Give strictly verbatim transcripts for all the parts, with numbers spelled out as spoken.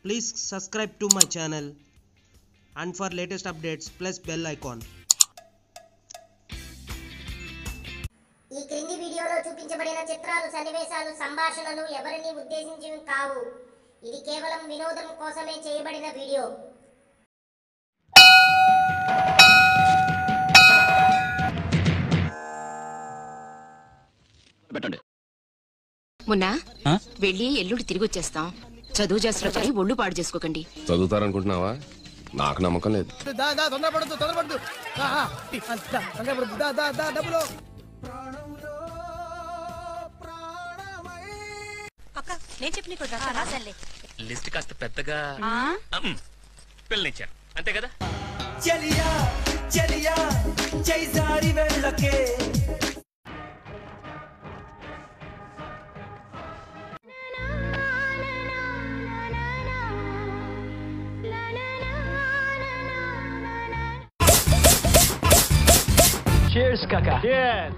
Please subscribe to my channel and for latest updates press bell icon. ఈ క్రింది వీడియోలో చూపించబడిన చిత్రాలు సన్నివేశాలు సంభాషణలు ఎవరిని ఉద్దేశించినవి కావు. ఇది కేవలం వినోదం కోసమే చేయబడిన వీడియో. మొన్న వెళ్ళి ఎల్లుండి తిరిగి వచ్చేస్తాం. చదువు చేస్తున్న పని ఒళ్ళు పాడు చేసుకోకండి. చదువుతారనుకుంటున్నావా? నాకు నమ్మకం లేదు. నేను చెప్పి లిస్ట్ కాస్త పెద్దగా పిల్లనిచ్చారు అంతే కదా. Cheers, Kaka. Cheers.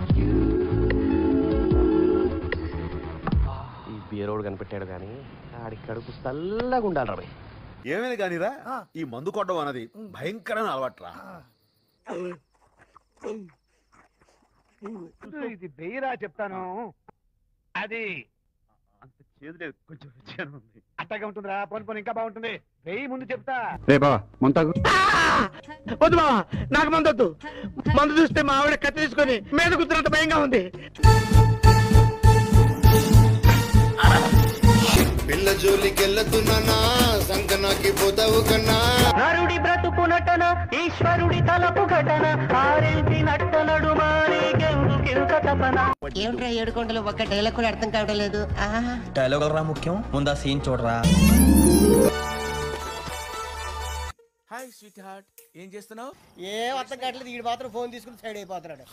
ఈ బీరోడు కనిపెట్టాడు కానీ ఆడి కడుపు చల్లగా ఉండాలి రా. ఏమైనా కానీరా, ఈ మందు కొట్టడం అన్నది భయంకరమైన అలవాట్రా. ఇది బెయ్యరా చెప్తాను. అది అంత చేదు లేదు, కొంచెం రుచిగానే ఉంది. అట్టగా ఉంటుందిరా. పోను పోను ఇంకా బాగుంటుంది. వెయ్యి ముందు చెప్తా. రే బావా మంతాగు. వద్దు బావా, నాకు మందొద్దు. మందు చూస్తే మా ఆవిడ కత్తి తీసుకొని మీద కూర్చున్నంత భయంగా ఉంది. పిల్ల జోలికెళ్ళతున్నా సంకనాకి పోతావు కన్నా. నరుడి బ్రతుకు నటన ఈశ్వరుడి తలపు ఘటన ఆరెంటి నట్ట నడుమారికెందుకింత తపన. ఏమిట్రా ఏడు కొండలు ఒక్క డైలాగ్ కూడా అర్థం కావడం లేదు. డైలాగ్ రా ముఖ్యం, ముందా సీన్ చూడరా. హాయ్ స్వీట్ హార్ట్, ఏం చేస్తున్నావు? ఏ అర్థం కావట్లేదు. వీడు మాత్రం ఫోన్ తీసుకుని సైడ్ అయిపోతున్నాడు.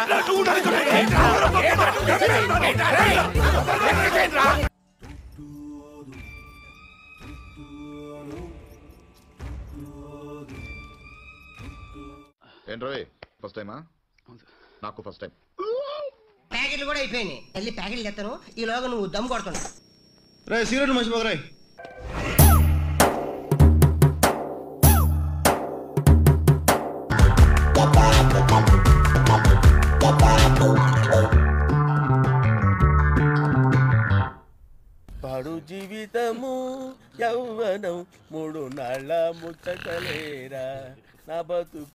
ఏంట్రోయ్ ఫస్ట్ టైమా? నాకు ఫస్ట్ టైం. ప్యాకెట్లు కూడా అయిపోయినాయి. వెళ్ళి ప్యాకెట్లు తెస్తాను, ఈలోగా నువ్వు దమ్ కొడుతున్నావు. రే సిగరెట్ మర్చిపోకరాయ్. పాడు జీవితము యౌవనం మూడు నాళ్ళ ముచ్చటలేరా నా బతుకు.